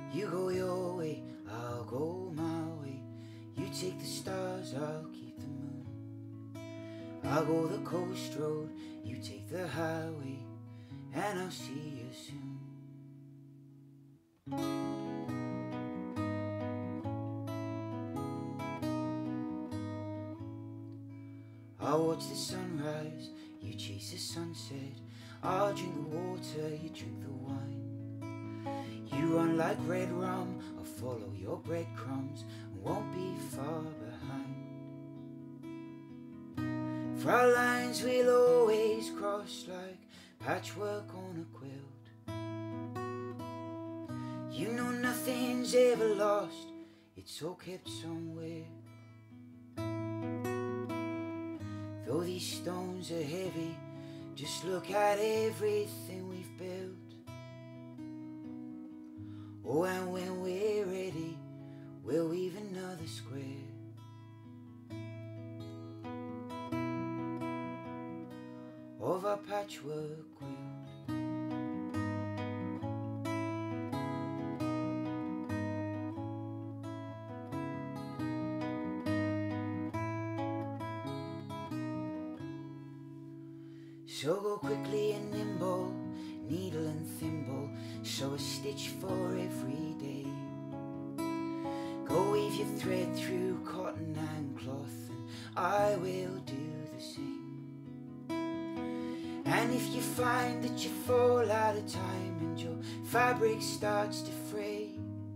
You go your way, I'll go my way. You take the stars, I'll keep the moon. I'll go the coast road, you take the highway, and I'll see you soon. I'll watch the sunrise, you chase the sunset. I'll drink the water, you drink the wine. You run like red rum, I'll follow your breadcrumbs and won't be far behind. For our lines we'll always cross like patchwork on a quilt. You know nothing's ever lost, it's all kept somewhere. Though these stones are heavy, just look at everything we've built. Oh, and when we're ready, we'll weave another square. Of our patchwork quilt. So go quickly and nimble, needle and thimble, sew a stitch for every day. Go weave your thread through cotton and cloth, and I will do the same. And if you find that you fall out of time and your fabric starts to fray,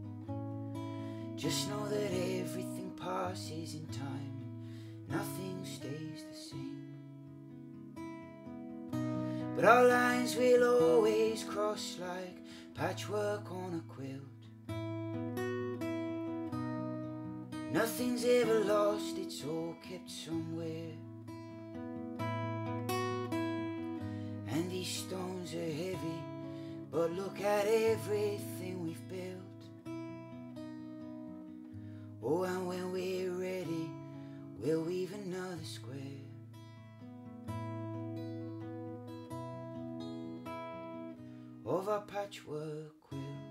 just know that everything passes in time and nothing stays the same. But our lines will always cross like patchwork on a quilt. Nothing's ever lost, it's all kept somewhere. And these stones are heavy, but look at everything we've built. Oh, and when we're ready, we'll weave another square. Of our patchwork quilt.